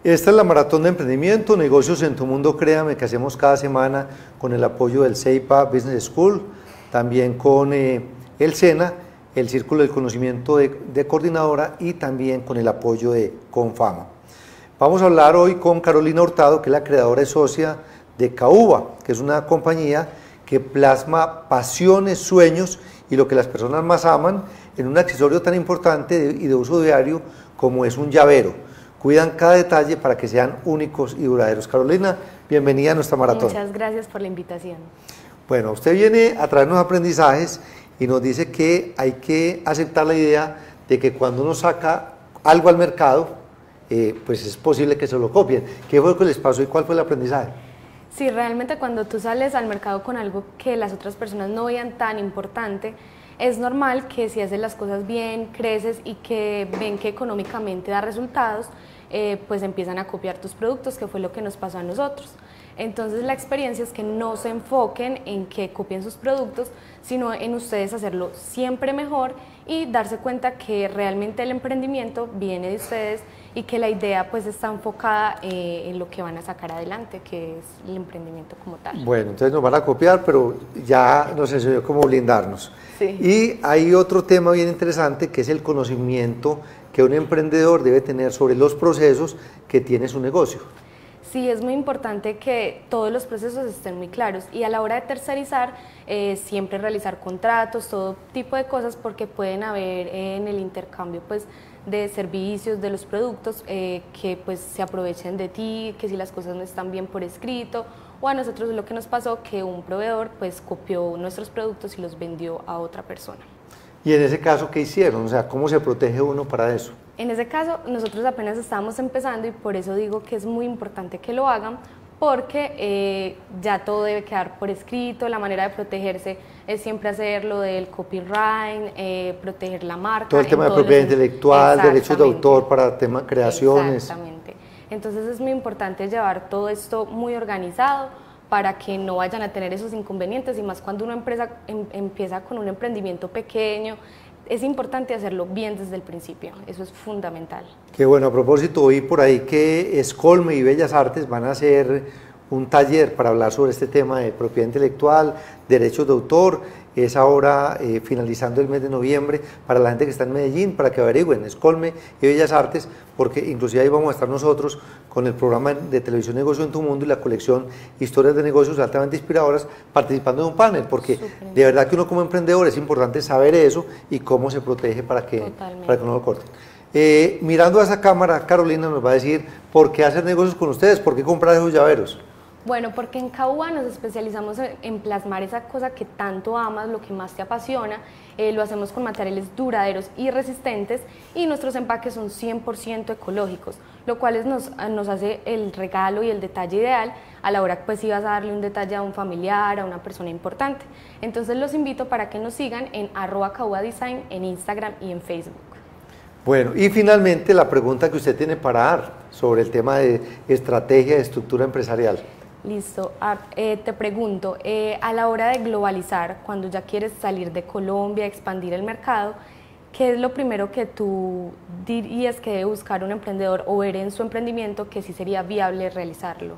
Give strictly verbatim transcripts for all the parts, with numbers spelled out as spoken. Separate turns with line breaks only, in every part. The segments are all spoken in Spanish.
Esta es la Maratón de Emprendimiento, Negocios en tu Mundo, créame, que hacemos cada semana con el apoyo del CEIPA Business School, también con eh, el SENA, el Círculo del Conocimiento de, de Coordinadora, y también con el apoyo de Confama. Vamos a hablar hoy con Carolina Hurtado, que es la creadora y socia de Caúba, que es una compañía que plasma pasiones, sueños y lo que las personas más aman en un accesorio tan importante de, y de uso diario como es un llavero. Cuidan cada detalle para que sean únicos y duraderos. Carolina, bienvenida a nuestra maratón.
Muchas gracias por la invitación.
Bueno, usted viene a traernos aprendizajes y nos dice que hay que aceptar la idea de que cuando uno saca algo al mercado, eh, pues es posible que se lo copien. ¿Qué fue lo que les pasó y cuál fue el aprendizaje?
Sí, realmente cuando tú sales al mercado con algo que las otras personas no veían tan importante, es normal que si haces las cosas bien, creces y que ven que económicamente da resultados, eh, pues empiezan a copiar tus productos, que fue lo que nos pasó a nosotros. Entonces la experiencia es que no se enfoquen en que copien sus productos, sino en ustedes hacerlo siempre mejor y darse cuenta que realmente el emprendimiento viene de ustedes y que la idea pues está enfocada eh, en lo que van a sacar adelante, que es el emprendimiento como tal.
Bueno, entonces nos van a copiar, pero ya nos enseñó cómo blindarnos.
Sí.
Y hay otro tema bien interesante que es el conocimiento que un emprendedor debe tener sobre los procesos que tiene su negocio.
Sí, es muy importante que todos los procesos estén muy claros y a la hora de tercerizar, eh, siempre realizar contratos, todo tipo de cosas, porque pueden haber eh, en el intercambio pues, de servicios, de los productos, eh, que pues, se aprovechen de ti, que si las cosas no están bien por escrito, o a nosotros lo que nos pasó, que un proveedor pues, copió nuestros productos y los vendió a otra persona.
Y en ese caso, ¿qué hicieron? O sea, ¿cómo se protege uno para eso?
En ese caso, nosotros apenas estábamos empezando y por eso digo que es muy importante que lo hagan, porque eh, ya todo debe quedar por escrito. La manera de protegerse es siempre hacer lo del copyright, eh, proteger la marca.
Todo el tema de propiedad intelectual, derechos de autor para temas creaciones.
Exactamente. Entonces es muy importante llevar todo esto muy organizado para que no vayan a tener esos inconvenientes, y más cuando una empresa em, empieza con un emprendimiento pequeño. Es importante hacerlo bien desde el principio, eso es fundamental.
Qué bueno, a propósito, oí por ahí que Escolme y Bellas Artes van a hacer un taller para hablar sobre este tema de propiedad intelectual, derechos de autor. Es ahora eh, finalizando el mes de noviembre para la gente que está en Medellín, para que averigüen Escolme y Bellas Artes, porque inclusive ahí vamos a estar nosotros con el programa de televisión Negocio en tu Mundo y la colección Historias de Negocios altamente inspiradoras, participando de un panel, porque Super. De verdad que uno como emprendedor es importante saber eso y cómo se protege para que, para que no lo corten. Eh, mirando a esa cámara, Carolina nos va a decir por qué hacer negocios con ustedes, por qué comprar esos llaveros.
Bueno, porque en Caúba nos especializamos en plasmar esa cosa que tanto amas, lo que más te apasiona. Eh, lo hacemos con materiales duraderos y resistentes, y nuestros empaques son cien por ciento ecológicos, lo cual nos, nos hace el regalo y el detalle ideal a la hora pues si vas a darle un detalle a un familiar, a una persona importante. Entonces los invito para que nos sigan en arroba Caúba Design en Instagram y en Facebook.
Bueno, y finalmente la pregunta que usted tiene para dar sobre el tema de estrategia de estructura empresarial.
Listo, Art, eh, te pregunto, eh, a la hora de globalizar, cuando ya quieres salir de Colombia, expandir el mercado, ¿qué es lo primero que tú dirías que debe buscar un emprendedor o ver en su emprendimiento que sí sería viable realizarlo?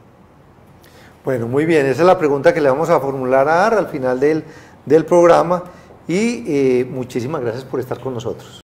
Bueno, muy bien, esa es la pregunta que le vamos a formular a Ar al final del, del programa, y eh, muchísimas gracias por estar con nosotros.